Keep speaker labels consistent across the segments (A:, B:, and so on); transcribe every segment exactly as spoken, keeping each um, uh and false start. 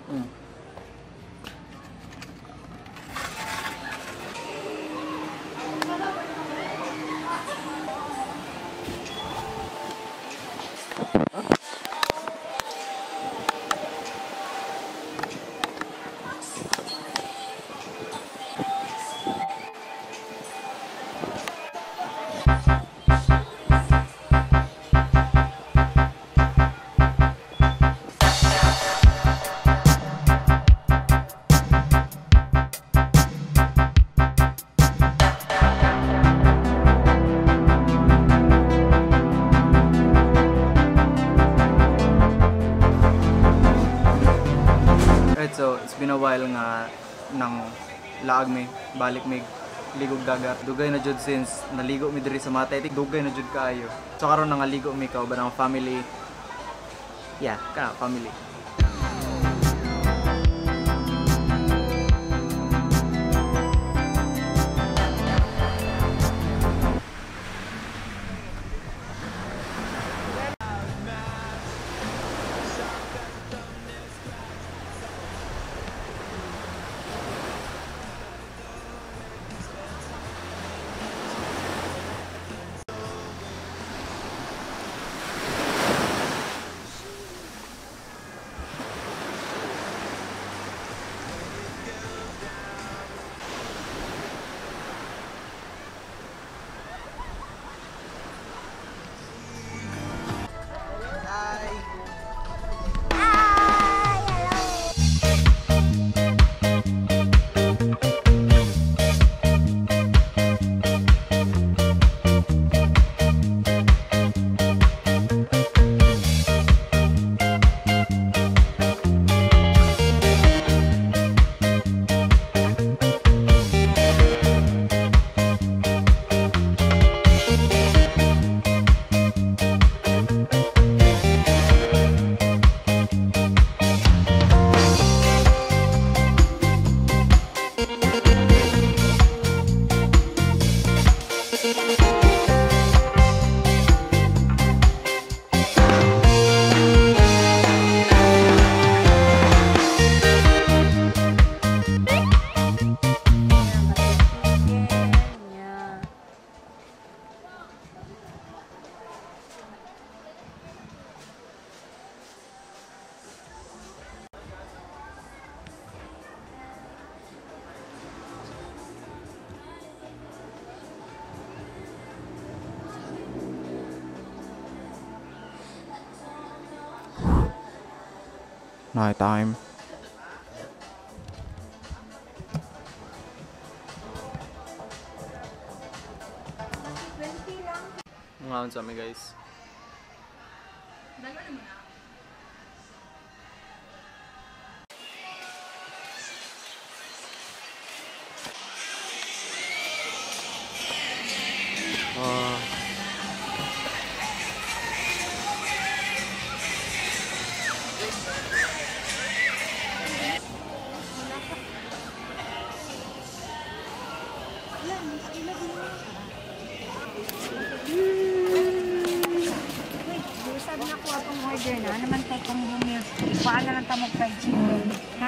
A: Mm. So, it's been a while nga nang laag may balik may ligog dagat. Dugay na jud since naligo mi diri sa Matay. Dugay na jud kaayo. So karon nangaligo mi ka ba ng family. Yeah, kana family. Night time. Ngayon sa amin guys. Uh,
B: sabi na ko atong order na naman tayo kung meals. Ipaan na lang tamog fried chicken. Ha?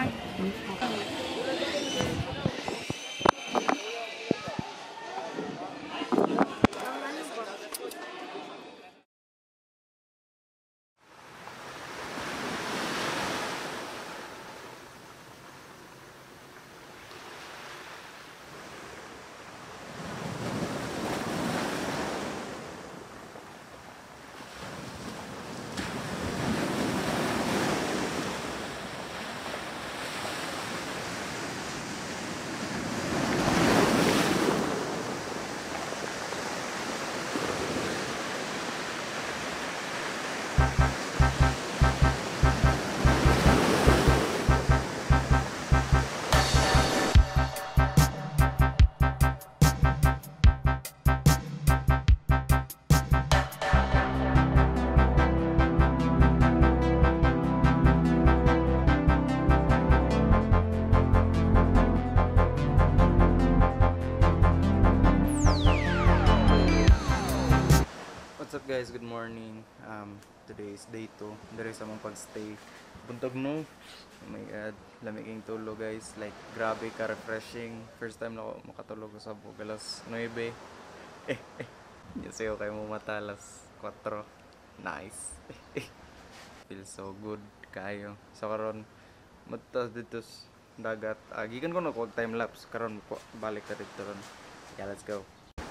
A: What's up guys, good morning. Um, today is day two. There is among pagstay. Buntog no. Oh my god, lamig king tulog guys. Like grabe ka refreshing. First time na ako makatulog sa bug alas nuebe. Eh, eh. Yan sa'yo kayo mo matalas four. Nice. Feels so good kayo. So karon matas dito sa dagat. Ah, gikan ko na ko time lapse karon ko balik ta dito ron. Yeah, let's go.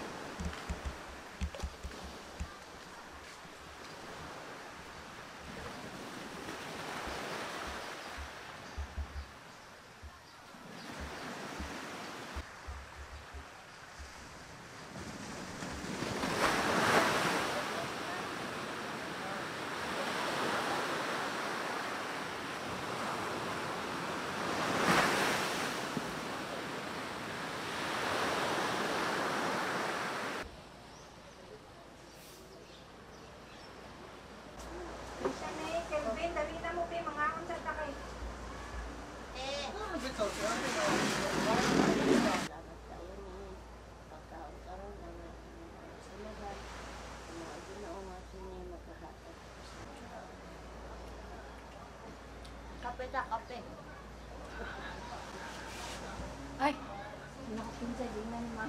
B: Kelvin, dali na mo kay mga akong sa takay. Eh. Kape ta, kape. Ay, nakapinsa din na naman.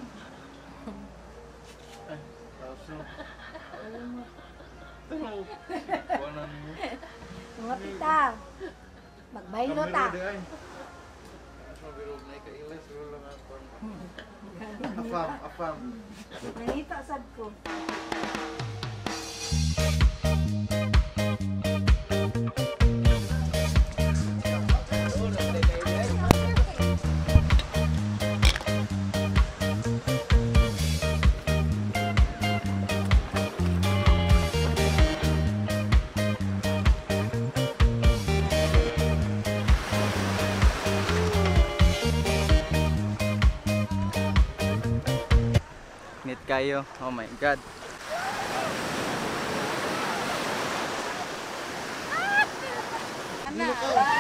A: Ay, tapos no. Tanong. Wala niyo.
B: Mga pita. Magbaylo ta.
A: Afam, afam.
B: Nangita sad ko.
A: Init kayo. Oh my god.
B: Ana,